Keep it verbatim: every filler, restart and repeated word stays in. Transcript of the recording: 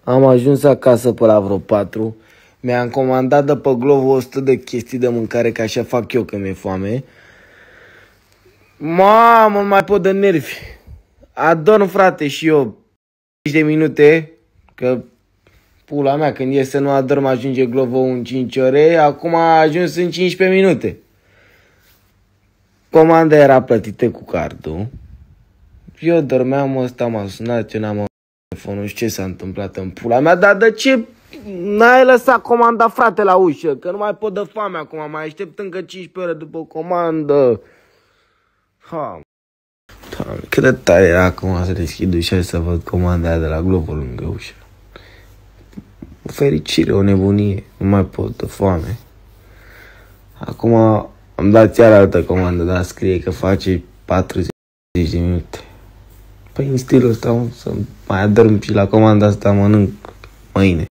Am ajuns acasă pe la vreo patru. Mi-am comandat de pe Glovo o sută de chestii de mâncare, că așa fac eu când mi-e foame. Mamă, nu mai pot de nervi. Adorm, frate, și eu cincizeci de minute, că pula mea, când e să nu adorm ajunge Glovo în cinci ore, acum a ajuns în cincisprezece minute. Comanda era plătită cu cardul. Eu dormeam, ăsta m-a sunat, eu n-am telefonul, și ce s-a întâmplat în pula mea, dar de ce n-ai lăsat comanda, frate, la ușă? Că nu mai pot de foame acum, mai aștept încă cincisprezece ore după comandă. Ha. Doamne, cât de tare era acum să deschid ușa și să văd comanda aia de la Glovo lângă ușă. O fericire, o nebunie, nu mai pot de foame. Acum am dat iar altă comandă, dar scrie că face patruzeci de minute. Păi în stilul ăsta să mai adorm și la comanda asta mănânc mâine.